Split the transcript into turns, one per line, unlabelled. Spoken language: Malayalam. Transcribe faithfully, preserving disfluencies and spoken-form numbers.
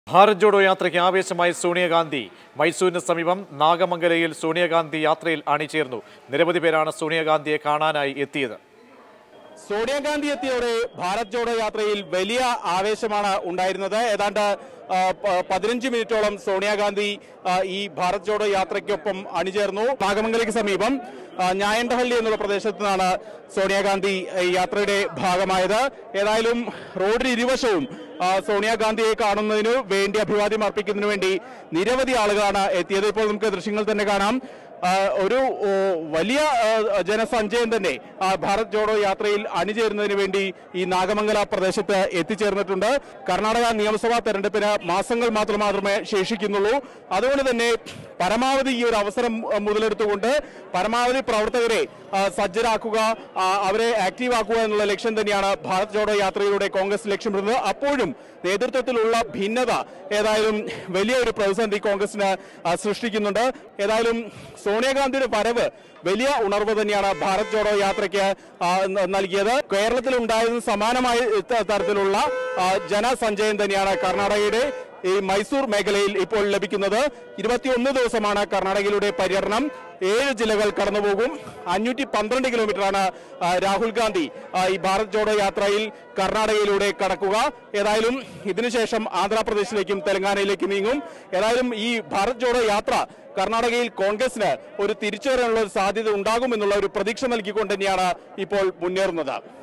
ഭാരത് ജോഡോ യാത്രയ്ക്ക് ആവേശമായി സോണിയാഗാന്ധി. മൈസൂരിന് സമീപം നാഗമംഗലയിൽ സോണിയാഗാന്ധി യാത്രയിൽ അണിചേർന്നു. നിരവധി പേരാണ് സോണിയാഗാന്ധിയെ കാണാനായി എത്തിയത്.
സോണിയാഗാന്ധി എത്തിയോടെ ഭാരത് ജോഡോ യാത്രയിൽ വലിയ ആവേശമാണ് ഉണ്ടായിരുന്നത്. ഏതാണ്ട് പതിനഞ്ച് മിനിറ്റോളം സോണിയാഗാന്ധി ഈ ഭാരത് ജോഡോ യാത്രയ്ക്കൊപ്പം അണിചേർന്നു. നാഗമംഗലയ്ക്ക് സമീപം ഞായണ്ടഹള്ളി എന്നുള്ള പ്രദേശത്തു നിന്നാണ് സോണിയാഗാന്ധി യാത്രയുടെ ഭാഗമായത്. ഏതായാലും റോഡിന് ഇരുവശവും സോണിയാഗാന്ധിയെ കാണുന്നതിന് വേണ്ടി അഭിവാദ്യം അർപ്പിക്കുന്നതിന് വേണ്ടി നിരവധി ആളുകളാണ് എത്തിയത്. ഇപ്പോൾ നമുക്ക് ദൃശ്യങ്ങൾ തന്നെ കാണാം. ഒരു വലിയ ജനസഞ്ചയം തന്നെ ഭാരത് ജോഡോ യാത്രയിൽ അണിചേരുന്നതിന് വേണ്ടി ഈ നാഗമംഗല പ്രദേശത്ത് എത്തിച്ചേർന്നിട്ടുണ്ട്. കർണാടക നിയമസഭാ തെരഞ്ഞെടുപ്പിന് മാസങ്ങൾ മാത്രം മാത്രമേ ശേഷിക്കുന്നുള്ളൂ. അതുകൊണ്ട് തന്നെ പരമാവധി ഈ ഒരു അവസരം മുതലെടുത്തുകൊണ്ട് പരമാവധി പ്രവർത്തകരെ സജ്ജരാക്കുക, അവരെ ആക്റ്റീവ് ആക്കുക എന്നുള്ള ലക്ഷ്യം തന്നെയാണ് ഭാരത് ജോഡോ യാത്രയിലൂടെ കോൺഗ്രസ് ലക്ഷ്യമിടുന്നത്. അപ്പോഴും നേതൃത്വത്തിലുള്ള ഭിന്നത ഏതായാലും വലിയൊരു പ്രതിസന്ധി കോൺഗ്രസിന് സൃഷ്ടിക്കുന്നുണ്ട്. ഏതായാലും സോണിയാഗാന്ധിയുടെ വരവ് വലിയ ഉണർവ് തന്നെയാണ് ഭാരത് ജോഡോ യാത്രയ്ക്ക് നൽകിയത്. കേരളത്തിൽ ഉണ്ടായതിന് സമാനമായ തരത്തിലുള്ള ജനസഞ്ചയം തന്നെയാണ് കർണാടകയുടെ ഈ മൈസൂർ മേഖലയിൽ ഇപ്പോൾ ലഭിക്കുന്നത്. ഇരുപത്തിയൊന്ന് ദിവസമാണ് കർണാടകയിലൂടെ പര്യടനം. ഏഴ് ജില്ലകൾ കടന്നുപോകും. അഞ്ഞൂറ്റി പന്ത്രണ്ട് കിലോമീറ്ററാണ് രാഹുൽ ഗാന്ധി ഈ ഭാരത് ജോഡോ യാത്രയിൽ കർണാടകയിലൂടെ കടക്കുക. ഏതായാലും ഇതിനുശേഷം ആന്ധ്രാപ്രദേശിലേക്കും തെലങ്കാനയിലേക്കും നീങ്ങും. ഏതായാലും ഈ ഭാരത് ജോഡോ യാത്ര കർണാടകയിൽ കോൺഗ്രസിന് ഒരു തിരിച്ചുവരാനുള്ള ഒരു സാധ്യത ഉണ്ടാകുമെന്നുള്ള ഒരു പ്രതീക്ഷ നൽകിക്കൊണ്ട് തന്നെയാണ് ഇപ്പോൾ മുന്നേറുന്നത്.